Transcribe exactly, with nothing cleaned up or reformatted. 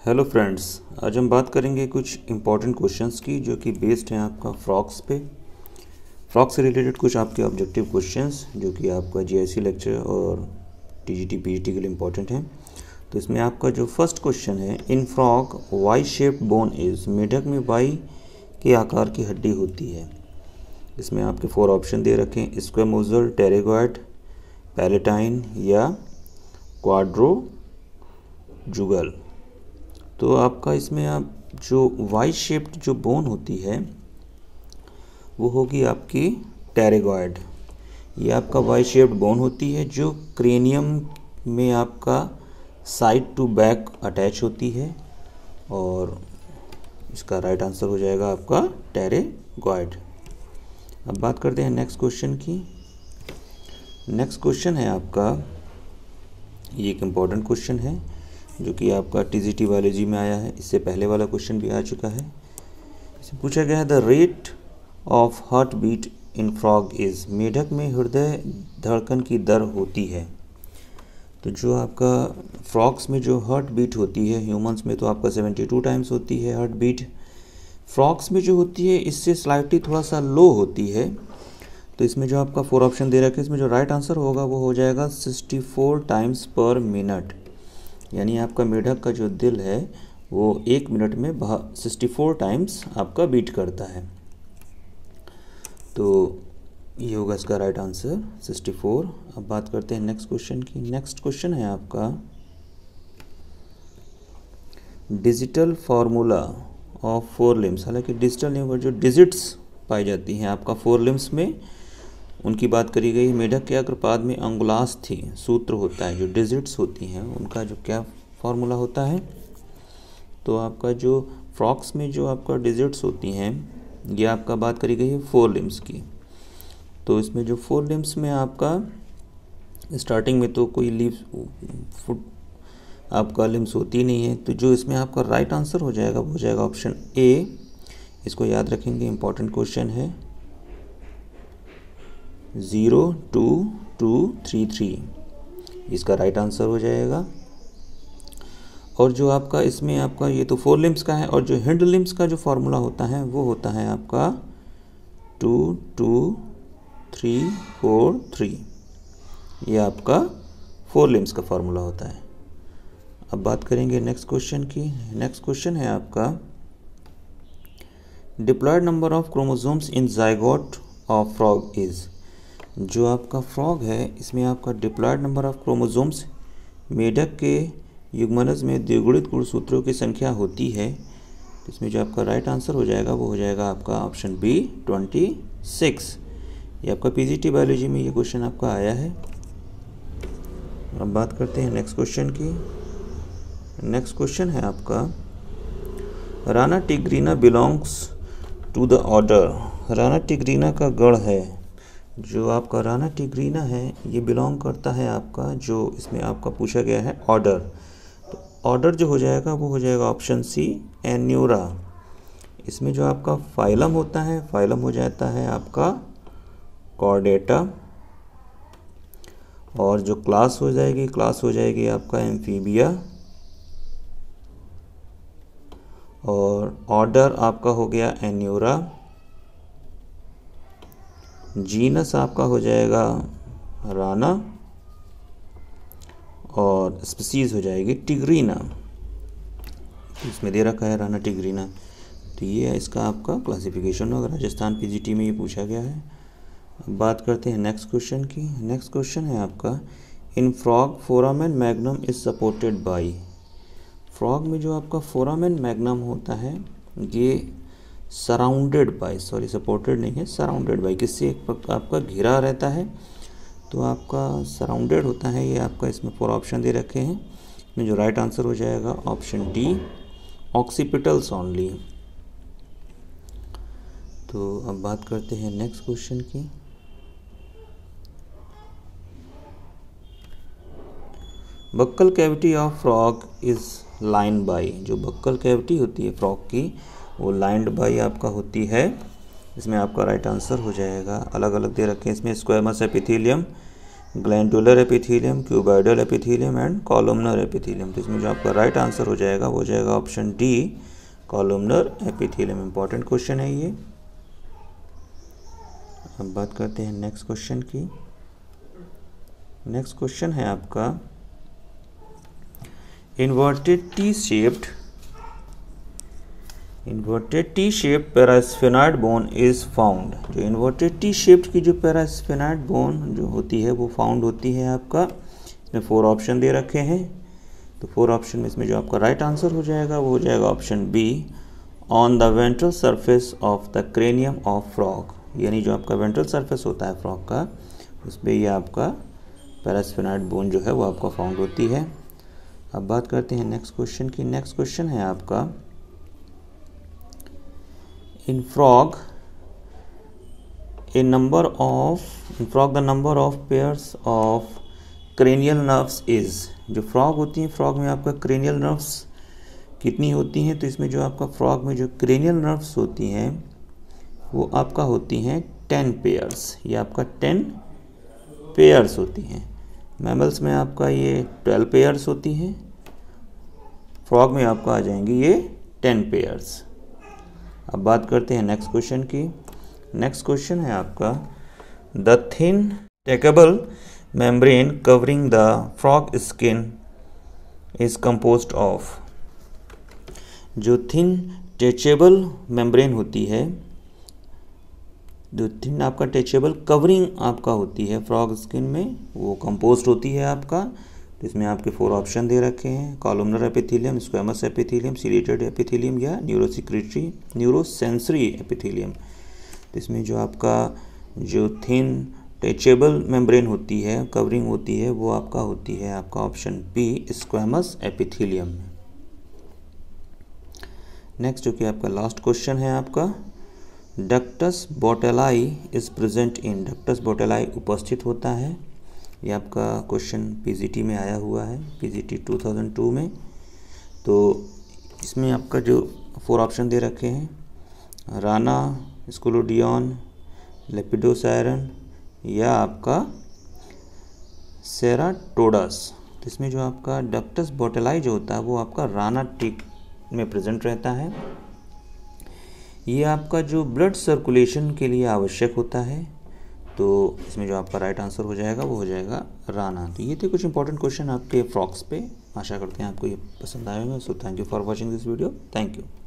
Hello friends, आज हम बात करेंगे कुछ इम्पॉर्टेंट क्वेश्चंस की जो कि बेस्ड हैं आपका फ्रॉक्स पे। फ्रॉक्स से रिलेटेड कुछ आपके ऑब्जेक्टिव क्वेश्चंस जो कि आपका जीआईसी लेक्चर और टीजीटी पीजीटी के लिए इम्पॉर्टेंट हैं। तो इसमें आपका जो फर्स्ट क्वेश्चन है, in frog Y shaped bone is, मेढक में वाई के आकार की हड्डी होती है। इसमें आपके फोर ऑप्शन दे रखे हैं, स्क्वेमोजल, टेरेगॉइड, पैलेटाइन या क्वाड्रोजुगल। तो आपका इसमें आप जो वाई शेप्ड जो बोन होती है वो होगी आपकी टेरेगॉइड। ये आपका वाई शेप्ड बोन होती है जो क्रेनियम में आपका साइड टू बैक अटैच होती है, और इसका राइट आंसर हो जाएगा आपका टेरेगॉइड। अब बात करते हैं नेक्स्ट क्वेश्चन की। नेक्स्ट क्वेश्चन है आपका, ये एक इम्पॉर्टेंट क्वेश्चन है जो कि आपका टीजीटी बायोलॉजी में आया है। इससे पहले वाला क्वेश्चन भी आ चुका है। इससे पूछा गया है, the rate of heart beat in frog is, मेढक में हृदय धड़कन की दर होती है। तो जो आपका फ्रॉग्स में जो हार्ट बीट होती है, ह्यूमंस में तो आपका सेवेंटी टू टाइम्स होती है हार्ट बीट, फ्रॉग्स में जो होती है इससे स्लाइटली थोड़ा सा लो होती है। तो इसमें जो आपका फोर ऑप्शन दे रखे हैं, इसमें जो राइट आंसर होगा वो हो जाएगा sixty four times per minute. यानी आपका मेढक का जो दिल है वो एक मिनट में सिक्सटी फोर टाइम्स आपका बीट करता है। तो ये होगा इसका राइट आंसर सिक्सटी फोर। अब बात करते हैं नेक्स्ट क्वेश्चन की। नेक्स्ट क्वेश्चन है आपका, digital formula of four limbs. हालांकि डिजिटल नहीं होगा, जो डिजिट्स पाई जाती हैं आपका फोर लिम्स में उनकी बात करी गई। मेढक के अग्रपाद में अंगुलास थी, सूत्र होता है, जो डिजिट्स होती हैं उनका जो क्या फार्मूला होता है। तो आपका जो फ्रॉक्स में जो आपका डिजिट्स होती हैं, ये आपका बात करी गई है फोर लिम्स की। तो इसमें जो फोर लिम्स में आपका स्टार्टिंग में तो कोई लिम्स फुट आपका लिम्स होती नहीं है। तो जो इसमें आपका राइट आंसर हो जाएगा वो हो जाएगा ऑप्शन ए। इसको याद रखेंगे, इंपॉर्टेंट क्वेश्चन है। Zero two two three three इसका राइट आंसर हो जाएगा। और जो आपका इसमें आपका ये तो फोर लिम्स का है, और जो हिंड लिम्स का जो फार्मूला होता है वो होता है आपका two two three four three. ये आपका फोर लिम्स का फार्मूला होता है। अब बात करेंगे नेक्स्ट क्वेश्चन की। नेक्स्ट क्वेश्चन है आपका, diploid number of chromosomes in zygote of frog is. जो आपका फ्रॉग है इसमें आपका डिप्लॉयड नंबर ऑफ क्रोमोसोम्स, मेढक के युग्मनज में द्विगुणित गुणसूत्रों की संख्या होती है। तो इसमें जो आपका राइट आंसर हो जाएगा वो हो जाएगा आपका ऑप्शन बी ट्वेंटी सिक्स। ये आपका पीजीटी बायोलॉजी में ये क्वेश्चन आपका आया है। अब बात करते हैं नेक्स्ट क्वेश्चन की। नेक्स्ट क्वेश्चन है आपका, Rana tigrina belongs to the order. Rana tigrina का गण है, जो आपका राना टिग्रीना है ये बिलोंग करता है आपका, जो इसमें आपका पूछा गया है ऑर्डर। तो ऑर्डर जो हो जाएगा वो हो जाएगा ऑप्शन सी एन्यूरा। इसमें जो आपका फाइलम होता है, फाइलम हो जाता है आपका कॉर्डेटा, और जो क्लास हो जाएगी क्लास हो जाएगी आपका एम्फीबिया, और ऑर्डर आपका हो गया एन्यूरा। जीनस आपका हो जाएगा राना, और स्पीसीज हो जाएगी टिग्रीना। इसमें दे रखा है राना टिग्रीना। तो ये है इसका आपका क्लासिफिकेशन होगा, राजस्थान पीजीटी में ये पूछा गया है। अब बात करते हैं नेक्स्ट क्वेश्चन की। नेक्स्ट क्वेश्चन है आपका, in frog foramen magnum is supported by. Frog में जो आपका फोरामेन मैग्नम होता है ये सराउंडेड बाय, सॉरी सपोर्टेड नहीं है, सराउंडेड बाय, किससे आपका घिरा रहता है। तो आपका सराउंडेड होता है ये आपका, इसमें फोर ऑप्शन दे रखे हैं। इसमें जो राइट आंसर हो जाएगा ऑप्शन डी ऑक्सीपिटल्स ओनली। तो अब बात करते हैं नेक्स्ट क्वेश्चन की। Buccal cavity of frog is lined by. जो बक्कल कैविटी होती है फ्रॉग की वो लाइंड बाई आपका होती है। इसमें आपका राइट आंसर हो जाएगा, अलग अलग दे रखे हैं इसमें, squamous epithelium, glandular epithelium, cuboidal epithelium and columnar epithelium. तो इसमें जो आपका राइट आंसर हो जाएगा वो हो जाएगा option D, columnar epithelium. Important question है ये। अब बात करते हैं नेक्स्ट क्वेश्चन की। नेक्स्ट क्वेश्चन है आपका inverted T shaped inverted T shaped parasphenoid bone is found. जो इन्वर्टेड टी शेप्ड की जो पैरास्फेनाइड बोन जो होती है वो फाउंड होती है आपका, इसमें फोर ऑप्शन दे रखे हैं। तो फोर ऑप्शन में इसमें जो आपका राइट आंसर हो जाएगा वो हो जाएगा option B, on the ventral surface of the cranium of frog. यानी जो आपका वेंट्रल सरफेस होता है फ्रॉग का, उस पर ये आपका पैरास्फेनाइड बोन जो है वो आपका फाउंड होती है। अब बात करते हैं नेक्स्ट क्वेश्चन की। नेक्स्ट क्वेश्चन है आपका in frog a number of in frog the number of pairs of cranial nerves is। जो फ्रॉग होती हैं, फ्रॉग में आपका क्रेनियल नर्व्स कितनी होती हैं? तो इसमें जो आपका फ्रॉग में जो क्रेनियल नर्व्स होती हैं वो आपका होती हैं टेन पेयर्स। ये आपका टेन पेयर्स होती हैं। मैमल्स में आपका ये ट्वेल्व पेयर्स होती हैं, फ्रॉग में आपका आ जाएंगी ये टेन पेयर्स। अब बात करते हैं नेक्स्ट क्वेश्चन की। नेक्स्ट क्वेश्चन है आपका the thin takeable membrane covering the frog skin is composed of. जो थिन टचेबल मेम्ब्रेन होती है, जो थिन आपका टचेबल कवरिंग आपका होती है फ्रॉग स्किन में, वो कंपोज्ड होती है आपका। तो इसमें आपके फोर ऑप्शन दे रखे हैं, columnar epithelium, squamous epithelium, ciliated epithelium या न्यूरोसिक्रेटरी न्यूरोसेंसरी एपिथेलियम। तो इसमें जो आपका जो थिन टचेबल मेम्ब्रेन होती है, कवरिंग होती है, वो आपका होती है आपका option B, squamous epithelium. Next जो कि आपका लास्ट क्वेश्चन है आपका ductus Botalli is present in. Ductus Botalli उपस्थित होता है। ये आपका क्वेश्चन पीजीटी में आया हुआ है, पीजीटी टू थाउजेंड टू में। तो इसमें आपका जो फोर ऑप्शन दे रखे हैं, राना, स्क्लोडियन, लेपिडोसायरन या आपका सेराटोडस। तो इसमें जो आपका डक्टस बोटेलाई जो होता है वो आपका राना टिक में प्रेजेंट रहता है। ये आपका जो ब्लड सर्कुलेशन के लिए आवश्यक होता है। तो इसमें जो आपका राइट आंसर हो जाएगा वो हो जाएगा राना। तो ये थे कुछ इंपॉर्टेंट क्वेश्चन आपके फ्रॉग्स पे। आशा करते हैं आपको ये पसंद आए होंगे। So thank you for watching this video. Thank you.